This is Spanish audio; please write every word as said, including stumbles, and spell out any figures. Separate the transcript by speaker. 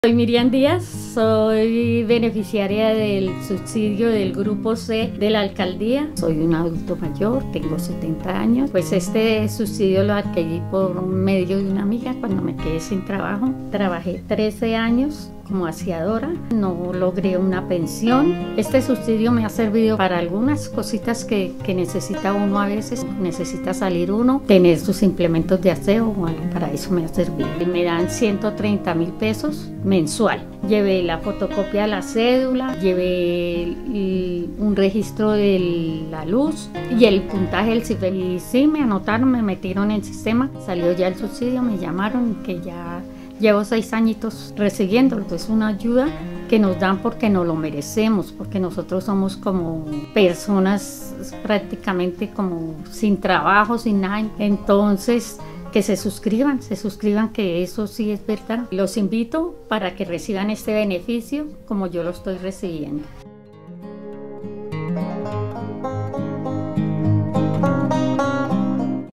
Speaker 1: Soy Miriam Díaz, soy beneficiaria del subsidio del Grupo C de la Alcaldía. Soy un adulto mayor, tengo setenta años. Pues este subsidio lo adquirí por medio de una amiga cuando me quedé sin trabajo. Trabajé trece años como aseadora, no logré una pensión. Este subsidio me ha servido para algunas cositas que, que necesita uno a veces. Necesita salir uno, tener sus implementos de aseo, bueno, para eso me ha servido. Me dan ciento treinta mil pesos mensual. Llevé la fotocopia de la cédula, llevé el, un registro de la luz y el puntaje del C I F E. Y sí, me anotaron, me metieron en el sistema, salió ya el subsidio, me llamaron que ya llevo seis añitos recibiéndolo. Es una ayuda que nos dan porque nos lo merecemos, porque nosotros somos como personas prácticamente como sin trabajo, sin nada. Entonces, que se suscriban, se suscriban, que eso sí es verdad. Los invito para que reciban este beneficio como yo lo estoy recibiendo.